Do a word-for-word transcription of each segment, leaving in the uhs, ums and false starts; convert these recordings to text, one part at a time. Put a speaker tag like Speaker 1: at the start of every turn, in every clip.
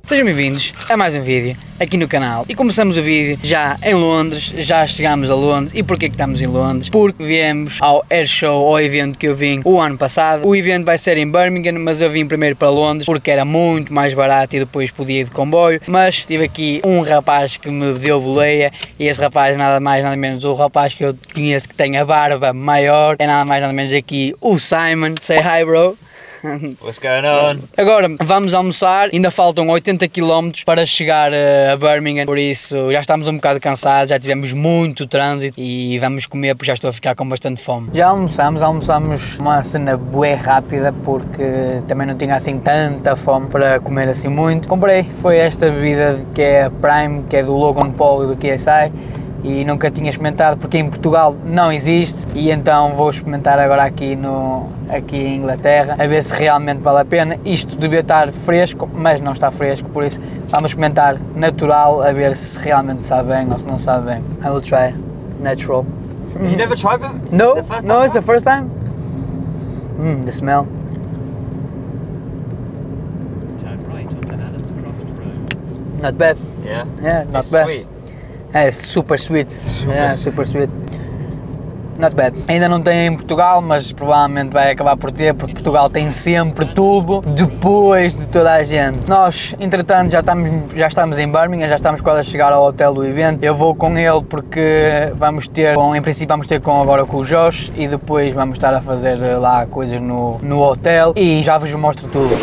Speaker 1: Sejam bem-vindos a mais um vídeo aqui no canal e começamos o vídeo já em Londres, já chegámos a Londres. E porquê que estamos em Londres? Porque viemos ao Air Show, ao evento que eu vim o ano passado. O evento vai ser em Birmingham, mas eu vim primeiro para Londres porque era muito mais barato e depois podia ir de comboio. Mas tive aqui um rapaz que me deu boleia e esse rapaz nada mais nada menos o rapaz que eu conheço que tem a barba maior, é nada mais nada menos aqui o Simon. Say hi, bro.
Speaker 2: What's going on?
Speaker 1: Agora vamos almoçar, ainda faltam oitenta quilómetros para chegar a Birmingham, por isso já estamos um bocado cansados, já tivemos muito trânsito e vamos comer porque já estou a ficar com bastante fome. Já almoçamos, almoçamos uma cena bué rápida porque também não tinha assim tanta fome para comer assim muito. Comprei, foi esta bebida que é a Prime, que é do Logan Paul e do K S I. E nunca tinha experimentado porque em Portugal não existe e então vou experimentar agora aqui, no, aqui em Inglaterra a ver se realmente vale a pena. Isto devia estar fresco, mas não está fresco, por isso vamos experimentar natural a ver se realmente sabe bem ou se não sabe bem. I will try natural.
Speaker 2: You never tried it?
Speaker 1: No,
Speaker 2: It's the first
Speaker 1: no,
Speaker 2: time?
Speaker 1: it's the first time. Mm, the smell.
Speaker 3: Turn right onto Allen's Croft Road.
Speaker 1: Not bad.
Speaker 2: Yeah.
Speaker 1: Yeah, not
Speaker 2: It's
Speaker 1: bad.
Speaker 2: sweet.
Speaker 1: É super sweet,
Speaker 2: Super
Speaker 1: yeah, super sweet. Not bad. Ainda não tem em Portugal, mas provavelmente vai acabar por ter, porque Portugal tem sempre tudo depois de toda a gente. Nós, entretanto, já estamos, já estamos em Birmingham, já estamos quase a chegar ao hotel do evento. Eu vou com ele porque vamos ter, com, em princípio vamos ter com agora com o Josh e depois vamos estar a fazer lá coisas no, no hotel e já vos mostro tudo.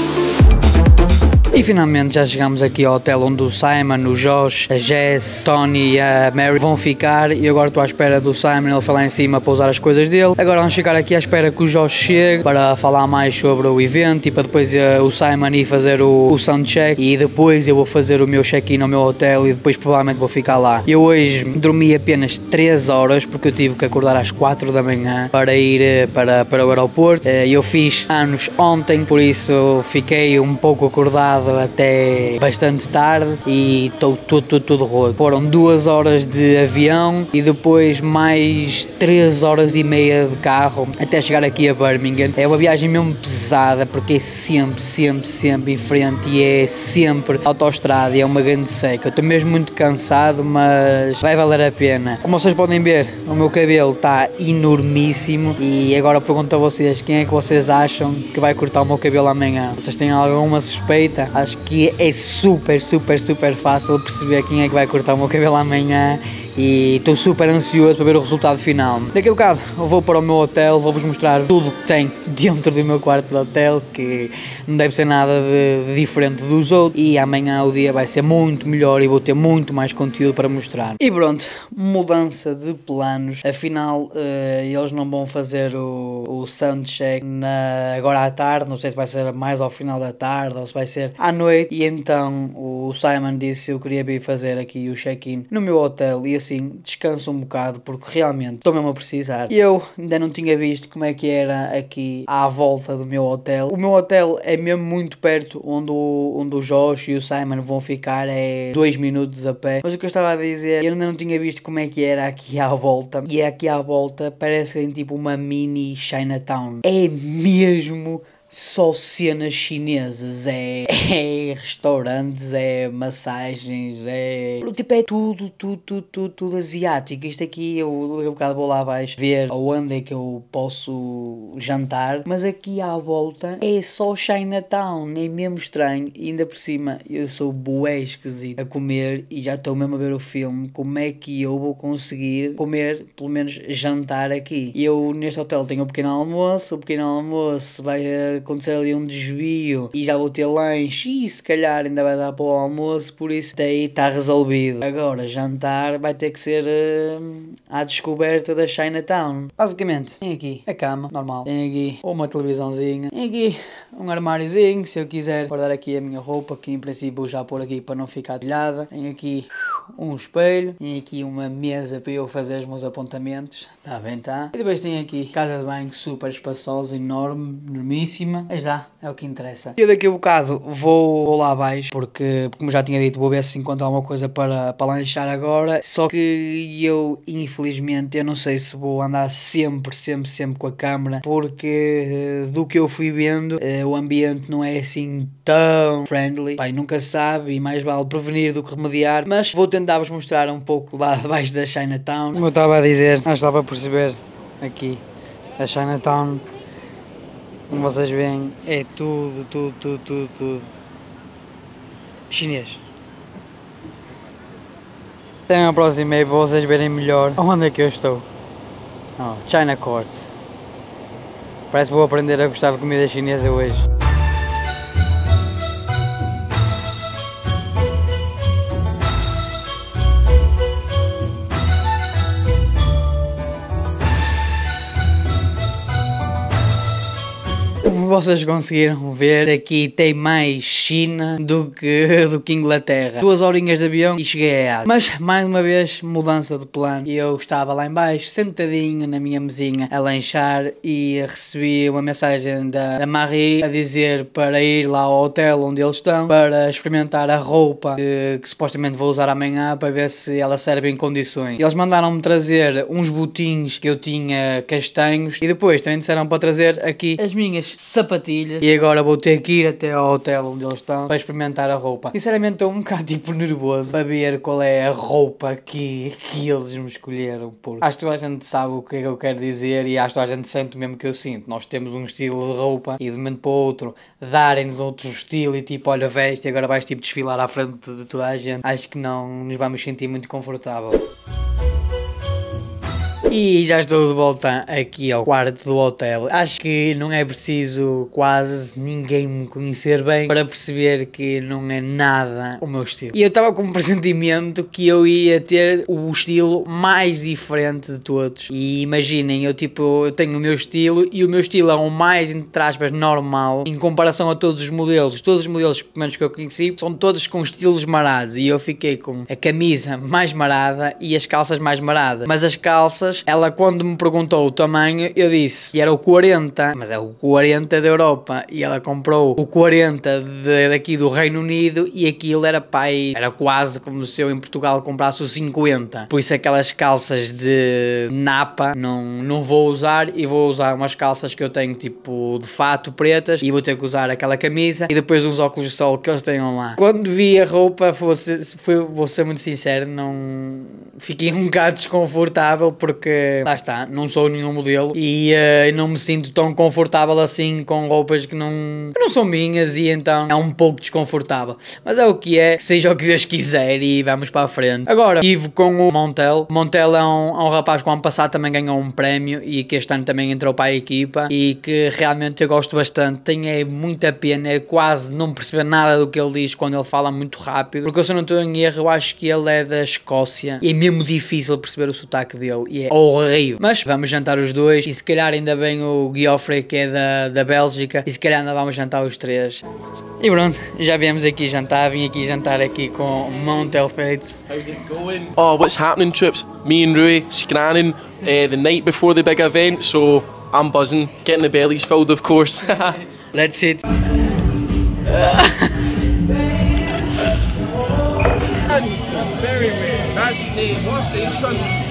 Speaker 1: E finalmente já chegamos aqui ao hotel onde o Simon, o Josh, a Jess, Tony e a Mary vão ficar e agora estou à espera do Simon, ele foi lá em cima para usar as coisas dele. Agora vamos ficar aqui à espera que o Josh chegue para falar mais sobre o evento e para depois uh, o Simon ir fazer o, o soundcheck e depois eu vou fazer o meu check-in ao meu hotel e depois provavelmente vou ficar lá. Eu hoje dormi apenas três horas porque eu tive que acordar às quatro da manhã para ir uh, para, para o aeroporto. Uh, eu fiz anos ontem, por isso fiquei um pouco acordado até bastante tarde e estou tudo, tudo, tudo roto. Foram duas horas de avião e depois mais três horas e meia de carro até chegar aqui a Birmingham. É uma viagem mesmo pesada porque é sempre, sempre, sempre em frente e é sempre autoestrada e é uma grande seca. Eu estou mesmo muito cansado, mas vai valer a pena. Como vocês podem ver, o meu cabelo está enormíssimo e agora pergunto a vocês, quem é que vocês acham que vai cortar o meu cabelo amanhã? Vocês têm alguma suspeita? Acho que é super, super, super fácil perceber quem é que vai cortar o meu cabelo amanhã e estou super ansioso para ver o resultado final. Daqui a bocado eu vou para o meu hotel, vou-vos mostrar tudo o que tem dentro do meu quarto de hotel, que não deve ser nada de diferente dos outros, e amanhã o dia vai ser muito melhor e vou ter muito mais conteúdo para mostrar. E pronto, mudança de planos, afinal uh, eles não vão fazer o, o soundcheck na, agora à tarde, não sei se vai ser mais ao final da tarde ou se vai ser à noite, e então o Simon disse que eu queria vir fazer aqui o check-in no meu hotel e assim descanso um bocado porque realmente estou mesmo a precisar. Eu ainda não tinha visto como é que era aqui à volta do meu hotel. O meu hotel é mesmo muito perto onde o, onde o Josh e o Simon vão ficar, é dois minutos a pé. Mas o que eu estava a dizer, eu ainda não tinha visto como é que era aqui à volta, e aqui à volta parece que tem tipo uma mini Chinatown. É mesmo só cenas chinesas, é, é restaurantes, é massagens, é... tipo, é tudo, tudo, tudo, tudo, tudo asiático. Isto aqui, eu daqui a bocado vou lá abaixo ver aonde é que eu posso jantar, mas aqui à volta é só Chinatown, é mesmo estranho. E ainda por cima, eu sou bué esquisito a comer e já estou mesmo a ver o filme, como é que eu vou conseguir comer, pelo menos jantar aqui. E eu neste hotel tenho um pequeno almoço, o pequeno almoço vai acontecer ali um desvio e já vou ter lanche e se calhar ainda vai dar para o almoço, por isso daí está resolvido. Agora jantar vai ter que ser uh, à descoberta da Chinatown. Basicamente tem aqui a cama normal, tem aqui uma televisãozinha, tem aqui um armáriozinho se eu quiser guardar aqui a minha roupa, que em princípio vou já pôr aqui para não ficar telhada, tem aqui um espelho, tem aqui uma mesa para eu fazer os meus apontamentos, está bem, tá? E depois tem aqui casa de banho super espaçosa, enorme, enormíssima. cima, mas dá, é o que interessa. Eu daqui a bocado vou, vou lá abaixo, porque, como já tinha dito, vou ver se encontro alguma coisa para, para lanchar agora. Só que eu, infelizmente, eu não sei se vou andar sempre, sempre, sempre com a câmera, porque do que eu fui vendo, o ambiente não é assim tão friendly. Pai, nunca se sabe e mais vale prevenir do que remediar, mas vou tentar-vos mostrar um pouco lá debaixo da Chinatown. Como eu estava a dizer, acho que dá para perceber aqui, a Chinatown, como vocês veem, é tudo, tudo, tudo, tudo, tudo chinês. Até me aproximei para vocês verem melhor onde é que eu estou. Oh, China Courts. Parece que vou aprender a gostar de comida chinesa hoje. Como vocês conseguiram ver, aqui tem mais China do que, do que Inglaterra. Duas horinhas de avião e cheguei a Ásia. Mas, mais uma vez, mudança de plano. Eu estava lá em baixo, sentadinho na minha mesinha, a lanchar, e recebi uma mensagem da, da Marie a dizer para ir lá ao hotel onde eles estão, para experimentar a roupa que, que supostamente vou usar amanhã, para ver se ela serve em condições. Eles mandaram-me trazer uns botinhos que eu tinha castanhos, e depois também disseram para trazer aqui as minhas sapatilhas, e agora vou ter que ir até ao hotel onde eles estão para experimentar a roupa. Sinceramente estou um bocado tipo nervoso para ver qual é a roupa que, que eles me escolheram, porque acho que toda a gente sabe o que é que eu quero dizer, e acho que toda a gente sente o mesmo que eu sinto. Nós temos um estilo de roupa e de um momento para o outro darem-nos outro estilo e tipo, olha, veste e agora vais tipo desfilar à frente de toda a gente. Acho que não nos vamos sentir muito confortável. E já estou de volta aqui ao quarto do hotel. Acho que não é preciso quase ninguém me conhecer bem para perceber que não é nada o meu estilo. E eu estava com um pressentimento que eu ia ter o estilo mais diferente de todos. E imaginem, eu tipo, eu tenho o meu estilo, e o meu estilo é o mais, entre aspas, normal em comparação a todos os modelos. Todos os modelos, pelo menos que eu conheci, são todos com estilos marados, e eu fiquei com a camisa mais marada e as calças mais maradas. Mas as calças, ela quando me perguntou o tamanho, eu disse, e era o quarenta, mas é o quarenta da Europa, e ela comprou o quarenta de, daqui do Reino Unido, e aquilo era pai, era quase como se eu em Portugal comprasse o cinquenta. Por isso aquelas calças de napa não, não vou usar, e vou usar umas calças que eu tenho tipo de fato pretas, e vou ter que usar aquela camisa e depois uns óculos de sol que eles tenham lá. Quando vi a roupa, fosse, foi, vou ser muito sincero, não fiquei um bocado desconfortável, porque lá está, não sou nenhum modelo, e uh, não me sinto tão confortável assim com roupas que não, que não são minhas, e então é um pouco desconfortável. Mas é o que é, seja o que Deus quiser, e vamos para a frente. Agora estive com o Montel. O Montel é um, é um rapaz que o ano passado também ganhou um prémio, e que este ano também entrou para a equipa, e que realmente eu gosto bastante. Tem é muita pena, é quase não perceber nada do que ele diz quando ele fala muito rápido, porque eu, se eu não estou em erro, eu acho que ele é da Escócia, e é mesmo difícil perceber o sotaque dele, e é horrível. Mas vamos jantar os dois, e se calhar ainda bem o Geoffrey, que é da, da Bélgica, e se calhar ainda vamos jantar os três. E pronto, já viemos aqui jantar, vim aqui jantar aqui com Montel Fate.
Speaker 4: How's it going? Oh, what's happening, Trips? Me and Rui scanning uh, the night before the big event, so I'm buzzing, getting the bellies filled, of course.
Speaker 1: Let's sit.
Speaker 4: That's very weird. That's the what's it?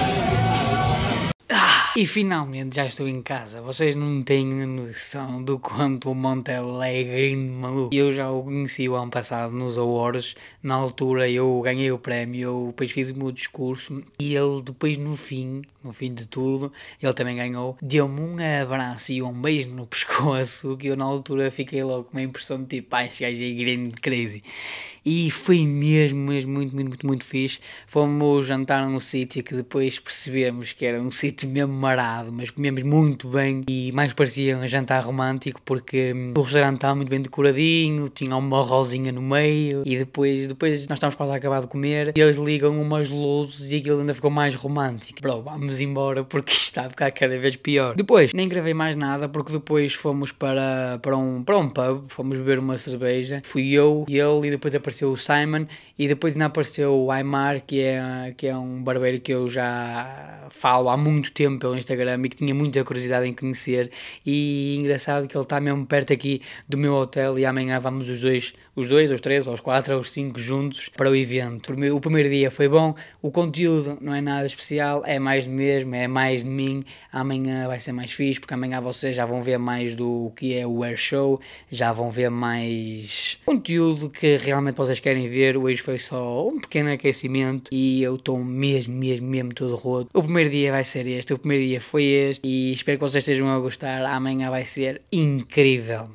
Speaker 1: E finalmente já estou em casa. Vocês não têm noção do quanto o Montel é grande, maluco. Eu já o conheci o ano passado nos Awards. Na altura eu ganhei o prémio, eu depois fiz o meu discurso, e ele depois no fim, no fim de tudo, ele também ganhou, deu-me um abraço e um beijo no pescoço, que eu na altura fiquei logo com uma impressão de tipo, ai, este gajo é grande, crazy. E foi mesmo, mesmo muito, muito, muito, muito fixe. Fomos jantar num sítio que depois percebemos que era um sítio mesmo marado, mas comemos muito bem, e mais parecia um jantar romântico, porque hum, o restaurante estava muito bem decoradinho, tinha uma rosinha no meio, e depois, depois nós estávamos quase a acabar de comer, e eles ligam umas luzes, e aquilo ainda ficou mais romântico. Bro, vamos embora, porque isto está a ficar cada vez pior. Depois, nem gravei mais nada, porque depois fomos para, para, um, para um pub, fomos beber uma cerveja, fui eu e ele, e depois apareceu apareceu o Simon e depois ainda apareceu o Aymar, que é, que é um barbeiro que eu já falo há muito tempo pelo Instagram e que tinha muita curiosidade em conhecer, e engraçado que ele está mesmo perto aqui do meu hotel e amanhã vamos os dois, os dois, os três, os quatro, os cinco juntos para o evento. O primeiro dia foi bom, o conteúdo não é nada especial, é mais do mesmo, é mais de mim. Amanhã vai ser mais fixe, porque amanhã vocês já vão ver mais do que é o Air Show, já vão ver mais conteúdo que realmente vocês querem ver. Hoje foi só um pequeno aquecimento e eu estou mesmo, mesmo, mesmo todo roto. O primeiro dia vai ser este, o primeiro dia foi este e espero que vocês estejam a gostar. Amanhã vai ser incrível.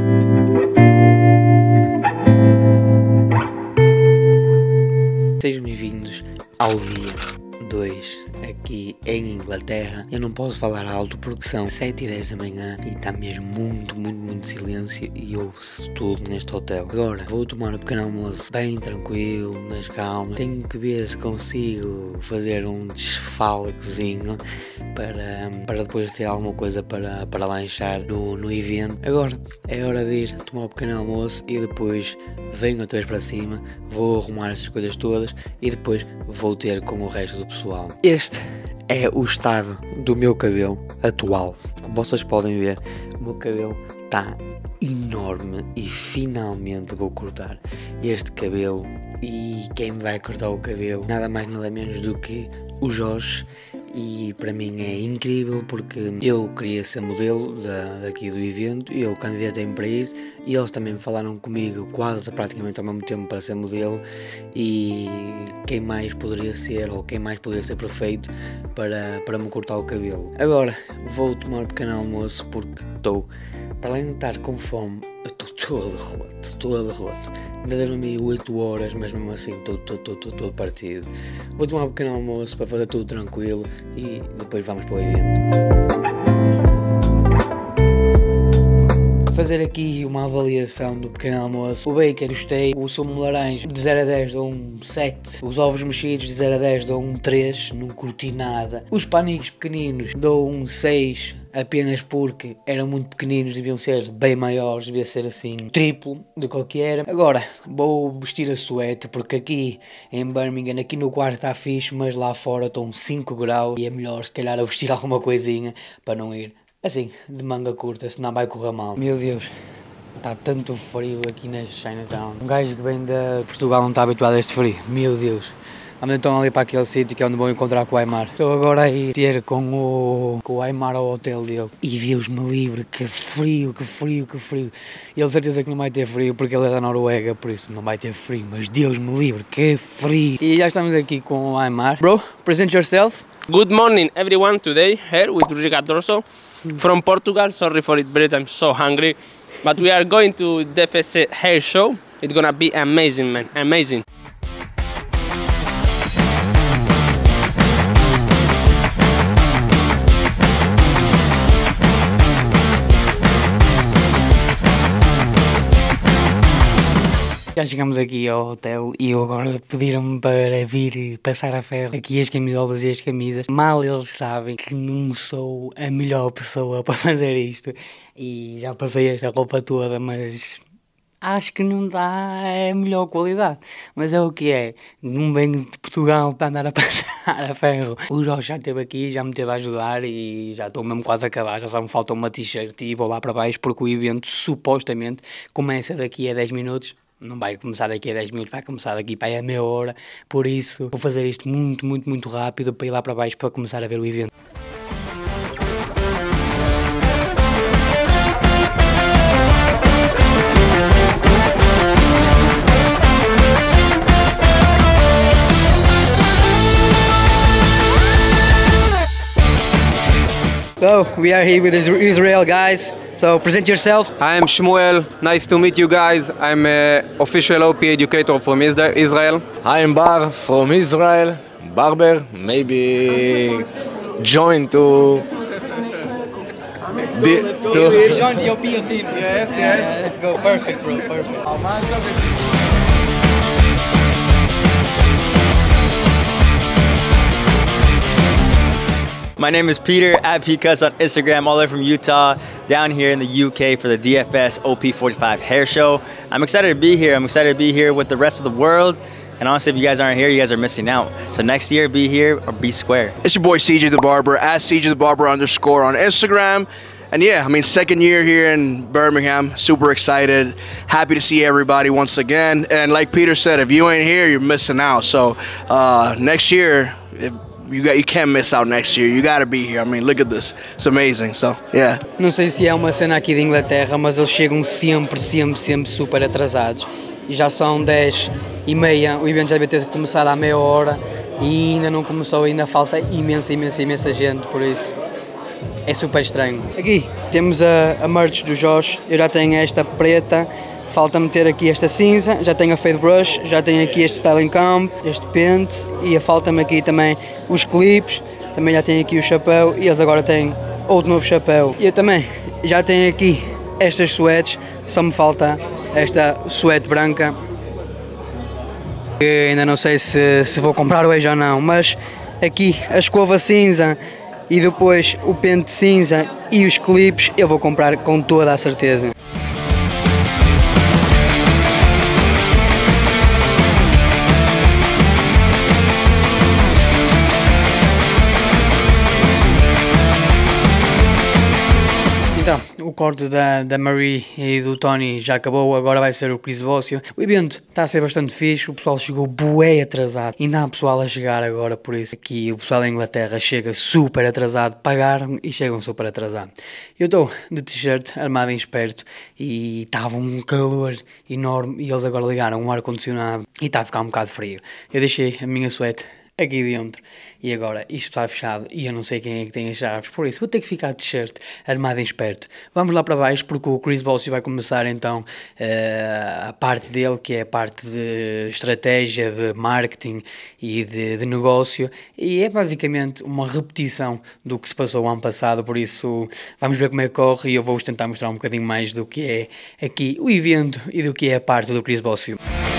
Speaker 1: Sejam bem-vindos ao dia dois aqui em Inglaterra. Eu não posso falar alto porque são sete e dez da manhã e está mesmo muito, muito, muito silêncio e ouve-se tudo neste hotel. Agora vou tomar um pequeno almoço bem tranquilo, nas calmas. Tenho que ver se consigo fazer um desfalquezinho para, para depois ter alguma coisa para, para lanchar no, no evento. Agora é hora de ir tomar um pequeno almoço e depois venho outra vez para cima, vou arrumar essas coisas todas e depois vou ter com o resto do pessoal. Este é o estado do meu cabelo atual. Como vocês podem ver, o meu cabelo está enorme e finalmente vou cortar este cabelo. E quem me vai cortar o cabelo, nada mais nada menos do que o Jorge. E para mim é incrível porque eu queria ser modelo da, daqui do evento e eu candidatei-me para isso e eles também falaram comigo quase praticamente ao mesmo tempo para ser modelo, e quem mais poderia ser ou quem mais poderia ser perfeito para, para me cortar o cabelo. Agora vou tomar um pequeno almoço porque estou, para além de estar com fome, eu estou todo roto, todo roto. Ainda dormi oito horas, mas mesmo assim estou todo, todo, todo, todo partido. Vou tomar um pequeno almoço para fazer tudo tranquilo e depois vamos para o evento. Fazer aqui uma avaliação do pequeno almoço. O bacon gostei, o sumo laranja de zero a dez dou um sete, os ovos mexidos de zero a dez dou um três, não curti nada. Os paninhos pequeninos dou um seis, apenas porque eram muito pequeninos, deviam ser bem maiores, devia ser assim triplo do que o que era. Agora vou vestir a suéte porque aqui em Birmingham, aqui no quarto está fixe, mas lá fora estão cinco graus e é melhor se calhar eu vestir alguma coisinha para não ir assim, de manga curta, senão vai correr mal. Meu Deus, está tanto frio aqui na Chinatown. Um gajo que vem de Portugal não está habituado a este frio, meu Deus. Vamos então ali para aquele sítio que é onde vou encontrar com o Aymar. Estou agora aí ter com o, com o Aymar ao hotel dele. E Deus me livre, que frio, que frio, que frio. Ele de certeza que não vai ter frio porque ele é da Noruega, por isso não vai ter frio. Mas Deus me livre, que frio. E já estamos aqui com o Aymar. Bro, present yourself.
Speaker 5: Good morning everyone, today here with Rudiger Dorso from Portugal. Sorry for it, but I'm so hungry. But we are going to the F S C hair show. It's gonna be amazing, man, amazing.
Speaker 1: Já chegamos aqui ao hotel e eu agora pediram-me para vir passar a ferro aqui as camisolas e as camisas. Mal eles sabem que não sou a melhor pessoa para fazer isto e já passei esta roupa toda, mas acho que não dá a melhor qualidade. Mas é o que é, não venho de Portugal para andar a passar a ferro. O Jorge já esteve aqui, já me teve a ajudar e já estou mesmo quase a acabar, já só me falta uma t-shirt e vou lá para baixo porque o evento supostamente começa daqui a dez minutos. Não vai começar daqui a dez minutos, vai começar daqui para aí a meia hora, por isso vou fazer isto muito, muito, muito rápido para ir lá para baixo para começar a ver o evento. So, we are here with Israel guys. So, present yourself.
Speaker 6: I am Shmuel. Nice to meet you guys. I'm an official O P educator from Israel.
Speaker 7: I am Bar from Israel. Barber, maybe join to... The, to
Speaker 1: Join the O P team. Yes, yes. Let's go. Perfect, bro. Perfect.
Speaker 2: My name is Peter, at P Cuts on Instagram, all the way from Utah.
Speaker 8: down here in the U K for the D F S O P forty-five Hair Show. I'm excited to be here. I'm excited to be here with the rest of the world. And honestly, if you guys aren't here, you guys are missing out. So next year, be here or be square.
Speaker 9: It's your boy C J the Barber, at C J the Barber underscore on Instagram. And yeah, I mean, second year here in Birmingham, super excited. Happy to see everybody once again. And like Peter said, if you ain't here, you're missing out. So uh, next year, if you got, you can't miss out next year. You gotta be here. I mean, look at this. It's amazing. So, yeah.
Speaker 10: Não sei se é uma cena aqui de Inglaterra, mas eles chegam sempre, sempre, sempre super atrasados. E já são dez e meia, o evento já deve ter começado há meia hora e ainda não começou, ainda falta imensa, imensa, imensa gente, por isso é super estranho. Aqui temos a, a merch do Josh, eu já tenho esta preta, falta-me ter aqui esta cinza, já tenho a fade brush, já tenho aqui este styling comb, este pente e falta-me aqui também os clips, também já tenho aqui o chapéu e eles agora têm outro novo chapéu. E eu também já tenho aqui estas sweats, só me falta esta suéte branca. Eu ainda não sei se, se vou comprar hoje ou não, mas aqui a escova cinza e depois o pente cinza e os clipes eu vou comprar com toda a certeza. Então, o corte da, da Marie e do Tony já acabou, agora vai ser o Chris Bosio. O evento está a ser bastante fixe, o pessoal chegou bué atrasado, ainda há pessoal a chegar agora, por isso aqui o pessoal da Inglaterra chega super atrasado, pagaram e chegam super atrasado. Eu estou de t-shirt, armado em esperto, e estava um calor enorme e eles agora ligaram um ar-condicionado e está a ficar um bocado frio. Eu deixei a minha suéte aqui dentro e agora isto está fechado e eu não sei quem é que tem as chaves, por isso vou ter que ficar de t-shirt armado em esperto. Vamos lá para baixo porque o Chris Bosio vai começar então uh, a parte dele, que é a parte de estratégia, de marketing e de, de negócio, e é basicamente uma repetição do que se passou o ano passado, por isso vamos ver como é que corre e eu vou-vos tentar mostrar um bocadinho mais do que é aqui o evento e do que é a parte do Chris Bosio.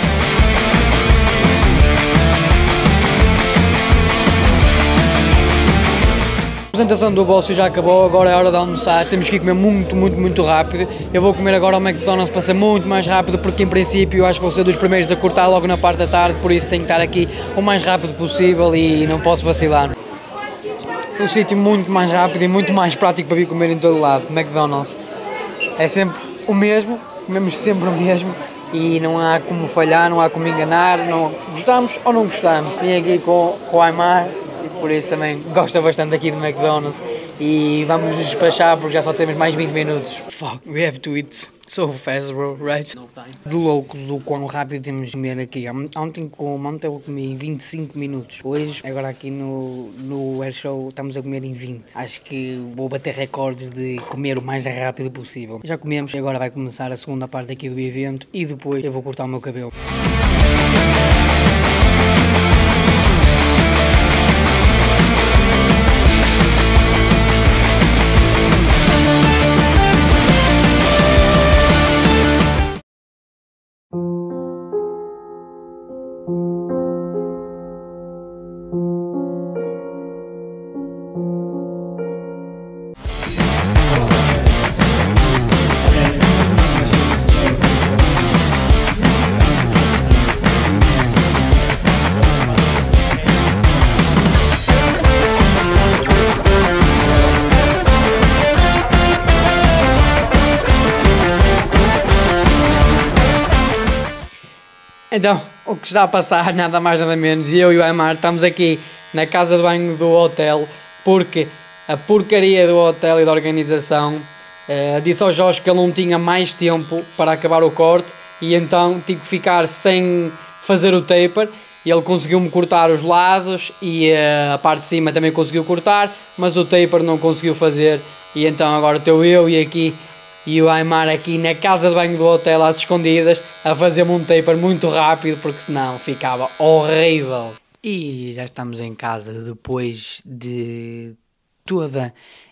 Speaker 10: A apresentação do Bosio já acabou, agora é hora de almoçar, temos que ir comer muito, muito, muito rápido. Eu vou comer agora ao McDonald's para ser muito mais rápido, porque em princípio eu acho que vou ser dos primeiros a cortar logo na parte da tarde, por isso tenho que estar aqui o mais rápido possível e não posso vacilar. Um sítio muito mais rápido e muito mais prático para vir comer em todo lado, McDonald's. É sempre o mesmo, comemos sempre o mesmo e não há como falhar, não há como enganar, não gostamos ou não gostamos. Vim aqui com, com o Aymar, por isso também gosta bastante aqui do McDonald's e vamos nos despachar porque já só temos mais vinte minutos. Fuck, we have to eat so fast, bro, right? No time. De loucos o quão rápido temos de comer aqui. Ontem com ontem eu comi em vinte e cinco minutos. Hoje, agora aqui no, no Air Show, estamos a comer em vinte. Acho que vou bater recordes de comer o mais rápido possível. Já comemos e agora vai começar a segunda parte aqui do evento e depois eu vou cortar o meu cabelo. Então, o que está a passar, nada mais nada menos, eu e o Aymar estamos aqui na casa de banho do hotel porque a porcaria do hotel e da organização uh, disse ao Jorge que ele não tinha mais tempo para acabar o corte e então tive que ficar sem fazer o taper e ele conseguiu-me cortar os lados e uh, a parte de cima também conseguiu cortar, mas o taper não conseguiu fazer e então agora estou eu e aqui e o Aymar aqui na casa de banho do hotel às escondidas a fazer-me um taper muito rápido porque senão ficava horrível. E já estamos em casa depois de toda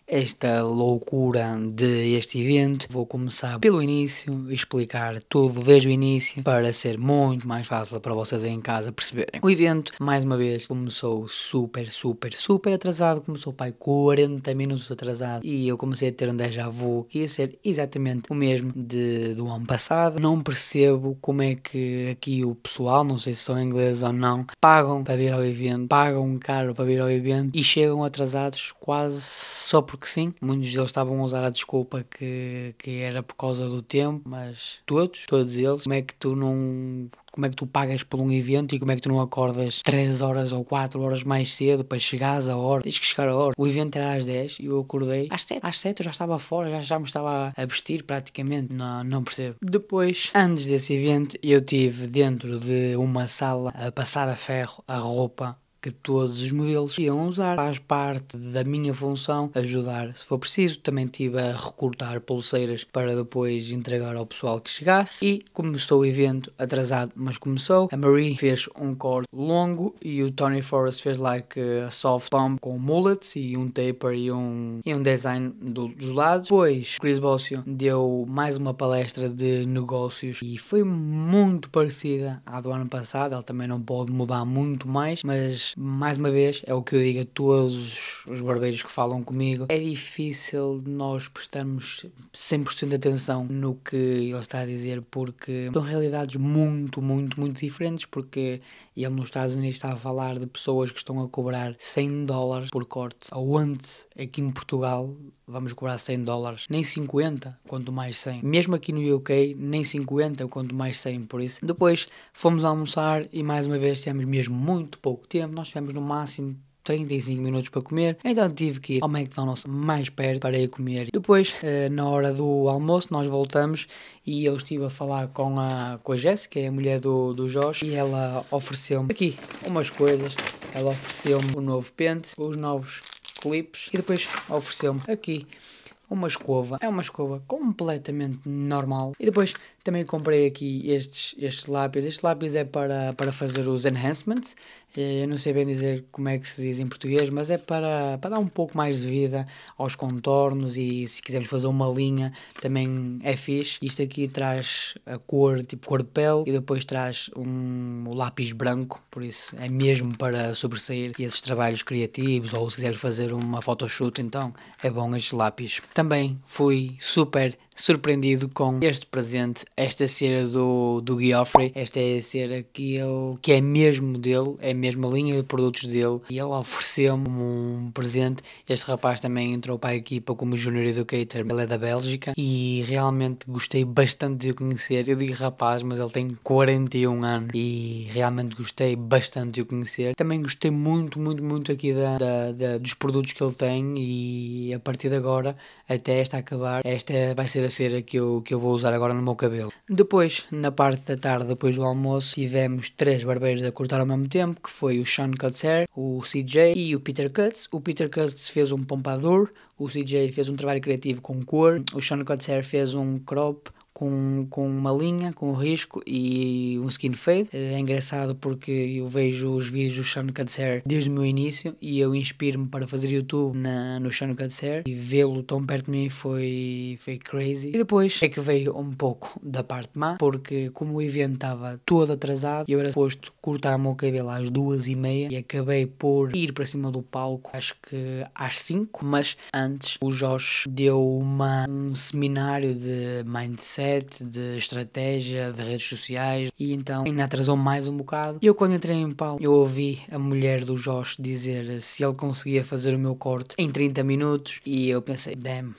Speaker 10: esta loucura de este evento. Vou começar pelo início, explicar tudo desde o início para ser muito mais fácil para vocês aí em casa perceberem. O evento, mais uma vez, começou super, super, super atrasado. Começou pai quarenta minutos atrasado e eu comecei a ter um déjà vu que ia ser exatamente o mesmo de, do ano passado. Não percebo como é que aqui o pessoal, não sei se são ingleses ou não, pagam para vir ao evento, pagam caro para vir ao evento e chegam atrasados quase só porque sim. Muitos deles estavam a usar a desculpa que, que era por causa do tempo, mas todos, todos eles, como é que tu não... Como é que tu pagas por um evento e como é que tu não acordas três horas ou quatro horas mais cedo para chegares a hora? Tens que chegar a hora. O evento era às dez e eu acordei às sete. Às sete eu já estava fora, já, já me estava a vestir praticamente. Não, não percebo. Depois, antes desse evento, eu estive dentro de uma sala a passar a ferro a roupa que todos os modelos iam usar. Faz parte da minha função ajudar se for preciso. Também estive a recortar pulseiras para depois entregar ao pessoal que chegasse. E começou o evento atrasado, mas começou. A Marie fez um corte longo e o Tony Forrest fez like a soft pump com mullets e um taper e um, e um design do, dos lados. Depois Chris Bossio deu mais uma palestra de negócios e foi muito parecida à do ano passado. Ele também não pode mudar muito mais, mas mais uma vez, é o que eu digo a todos os barbeiros que falam comigo, é difícil nós prestarmos cem por cento de atenção no que ele está a dizer, porque são realidades muito, muito, muito diferentes, porque ele nos Estados Unidos está a falar de pessoas que estão a cobrar cem dólares por corte, aonde aqui em Portugal vamos cobrar cem dólares, nem cinquenta, quanto mais cem. Mesmo aqui no U K, nem cinquenta, quanto mais cem, por isso. Depois fomos almoçar e mais uma vez tivemos mesmo muito pouco tempo, nós tivemos no máximo trinta e cinco minutos para comer, então tive que ir ao McDonald's mais perto para ir comer. Depois, na hora do almoço, nós voltamos e eu estive a falar com a, com a Jéssica, que é a mulher do, do Josh, e ela ofereceu-me aqui umas coisas. Ela ofereceu-me o novo pente, os novos clipes e depois ofereceu-me aqui uma escova. É uma escova completamente normal. E depois também comprei aqui estes, estes lápis. Este lápis é para, para fazer os enhancements. Eu não sei bem dizer como é que se diz em português, mas é para, para dar um pouco mais de vida aos contornos e se quisermos fazer uma linha também é fixe. Isto aqui traz a cor, tipo cor de pele, e depois traz um, um lápis branco, por isso é mesmo para sobressair esses trabalhos criativos, ou se quiseres fazer uma photoshoot, então é bom estes lápis. Também fui super surpreendido com este presente, esta cera do, do Geoffrey. Esta é a cera que, ele, que é mesmo dele, é mesmo a linha de produtos dele, e ele ofereceu-me um presente. Este rapaz também entrou para a equipa como Junior Educator, ele é da Bélgica e realmente gostei bastante de o conhecer. Eu digo rapaz, mas ele tem quarenta e um anos e realmente gostei bastante de o conhecer. Também gostei muito, muito, muito aqui da, da, da, dos produtos que ele tem, e a partir de agora, até esta acabar, esta vai ser a cera que eu, que eu vou usar agora no meu cabelo. Depois, na parte da tarde, depois do almoço, tivemos três barbeiros a cortar ao mesmo tempo, que foi o Sean Cuts Hair, o C J e o Peter Cuts. O Peter Cuts fez um pompadour, o C J fez um trabalho criativo com cor, o Sean Cuts Hair fez um crop com, com uma linha, com um risco e um skin fade. É engraçado porque eu vejo os vídeos do Sean Cuts Hair desde o meu início e eu inspiro-me para fazer YouTube na, no Sean Cuts Hair, e vê-lo tão perto de mim foi, foi crazy. E depois é que veio um pouco da parte má, porque como o evento estava todo atrasado, eu era suposto cortar o meu cabelo às duas e meia e acabei por ir para cima do palco acho que às cinco, mas antes o Josh deu uma, um seminário de mindset, de estratégia, de redes sociais, e então ainda atrasou mais um bocado. E eu, quando entrei em palco, eu ouvi a mulher do Josh dizer se ele conseguia fazer o meu corte em trinta minutos, e eu pensei, damn,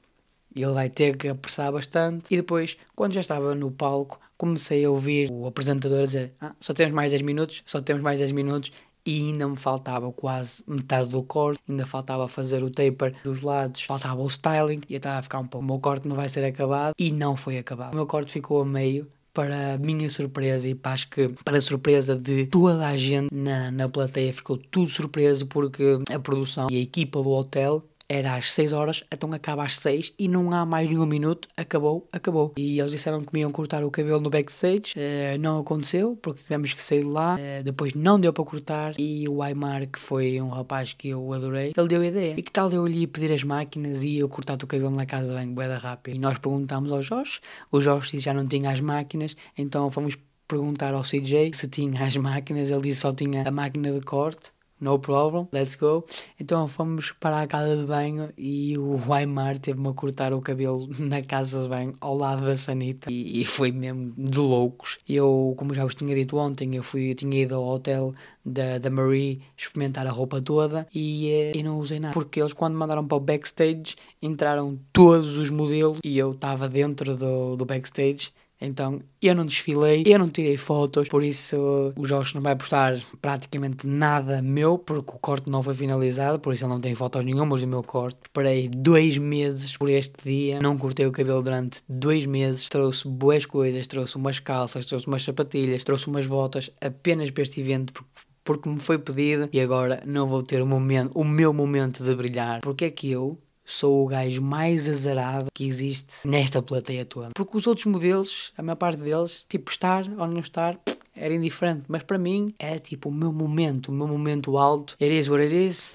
Speaker 10: ele vai ter que apressar bastante. E depois, quando já estava no palco, comecei a ouvir o apresentador dizer, ah, só temos mais dez minutos, só temos mais dez minutos, e ainda me faltava quase metade do corte, ainda faltava fazer o taper dos lados, faltava o styling, e eu estava a ficar um pouco, o meu corte não vai ser acabado, e não foi acabado. O meu corte ficou a meio, para a minha surpresa, e para, acho que para a surpresa de toda a gente na, na plateia, ficou tudo surpreso, porque a produção e a equipa do hotel era às seis horas, então acaba às seis e não há mais nenhum minuto, acabou, acabou. E eles disseram que me iam cortar o cabelo no backstage, uh, não aconteceu, porque tivemos que sair de lá, uh, depois não deu para cortar, e o Aymar, que foi um rapaz que eu adorei, ele deu a ideia. E que tal eu lhe pedir as máquinas e eu cortar o cabelo na casa de banho, bué da rápido? E nós perguntámos ao Josh, o Josh disse já não tinha as máquinas, então fomos perguntar ao C J se tinha as máquinas, ele disse só tinha a máquina de corte. No problem, let's go. Então fomos para a casa de banho e o Aymar teve-me a cortar o cabelo na casa de banho ao lado da sanita e, e foi mesmo de loucos. Eu, como já vos tinha dito ontem, eu, fui, eu tinha ido ao hotel da, da Marie experimentar a roupa toda e, e não usei nada. Porque eles, quando mandaram para o backstage, entraram todos os modelos e eu estava dentro do, do backstage. Então eu não desfilei, eu não tirei fotos, por isso o Josh não vai postar praticamente nada meu, porque o corte não foi finalizado, por isso ele não tem fotos nenhumas do meu corte. Esperei dois meses por este dia, não cortei o cabelo durante dois meses, trouxe boas coisas, trouxe umas calças, trouxe umas sapatilhas, trouxe umas botas apenas para este evento, porque porque me foi pedido e agora não vou ter o, momento, o meu momento de brilhar. Porque é que eu sou o gajo mais azarado que existe nesta plateia toda? Porque os outros modelos, a maior parte deles, tipo, estar ou não estar, era indiferente. Mas para mim, é tipo o meu momento, o meu momento alto. It is what it is.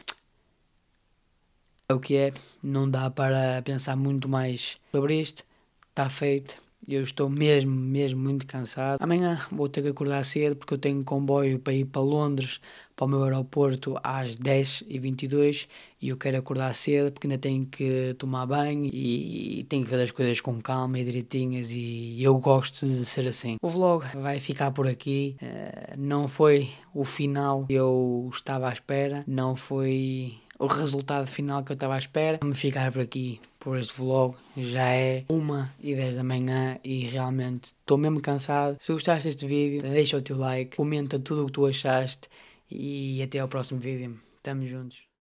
Speaker 10: É o que é. Não dá para pensar muito mais sobre isto. Está feito. Eu estou mesmo, mesmo muito cansado. Amanhã vou ter que acordar cedo porque eu tenho um comboio para ir para Londres, para o meu aeroporto às dez e vinte e dois e eu quero acordar cedo porque ainda tenho que tomar banho e tenho que fazer as coisas com calma e direitinhas e eu gosto de ser assim. O vlog vai ficar por aqui. Uh, não foi o final que eu estava à espera, não foi o resultado final que eu estava à espera. Vamos ficar por aqui por este vlog. Já é uma e dez da manhã e realmente estou mesmo cansado. Se gostaste deste vídeo, deixa o teu like, comenta tudo o que tu achaste e até ao próximo vídeo. Tamo juntos.